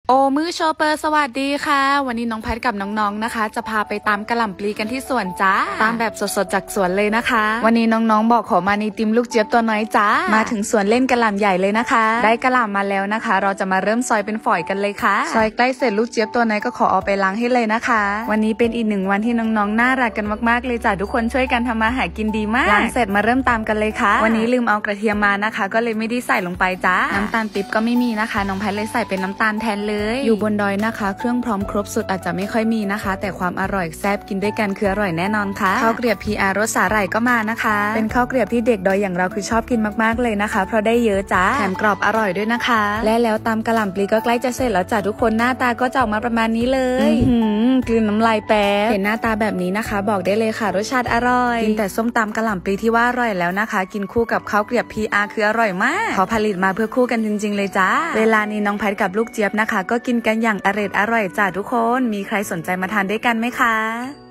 โอมือโชเปอร์สวัสดีค่ะวันนี้น้องแพทกับน้องๆนะคะจะพาไปตามกระหล่ำปลีกันที่สวนจ้าตามแบบสดๆจากสวนเลยนะคะวันนี้น้องๆบอกขอมาในติมลูกเจี๊ยบตัวน้อยจ้ามาถึงสวนเล่นกระหล่ำใหญ่เลยนะคะได้กระหล่ำมาแล้วนะคะเราจะมาเริ่มซอยเป็นฝอยกันเลยค่ะซอยใกล้เสร็จลูกเจี๊ยบตัวน้อยก็ขอเอาไปล้างให้เลยนะคะวันนี้เป็นอีกหนึ่งวันที่น้องๆน่ารักกันมากๆเลยจ้าทุกคนช่วยกันทำมาหากินดีมากล้างเสร็จมาเริ่มตามกันเลยค่ะวันนี้ลืมเอากระเทียมมานะคะก็เลยไม่ได้ใส่ลงไปจ้าน้ำตาลปิ๊บก็ไม่มีนะคะน้องแพทเลยใส่เป็นน้ำตาลแทนเลยอยู่บนดอยนะคะเครื่องพร้อมครบสุดอาจจะไม่ค่อยมีนะคะแต่ความอร่อยแซ่บกินด้วยกันคืออร่อยแน่นอนค่ะข้าวเกรียบ PR รสสาหร่ายก็มานะคะเป็นข้าวเกรียบที่เด็กดอยอย่างเราคือชอบกินมากๆเลยนะคะเพราะได้เยอะจ้าแถมกรอบอร่อยด้วยนะคะและแล้วตามกระหล่ำปลีก็ใกล้จะเสร็จแล้วจ้าทุกคนหน้าตาก็จะออกมาประมาณนี้เลยกลืนน้ำลายแป๊บเห็นหน้าตาแบบนี้นะคะบอกได้เลยค่ะรสชาติอร่อยกินแต่ส้มตำกระหล่ำปลีที่ว่าอร่อยแล้วนะคะกินคู่กับข้าวเกรียบ PR คืออร่อยมากเขาผลิตมาเพื่อคู่กันจริงๆเลยจ้าเวลานี้น้องแพทกับลูกเจี๊ยบนะคะก็กินกันอย่างอร่อยจ้าทุกคนมีใครสนใจมาทานด้วยกันไหมคะ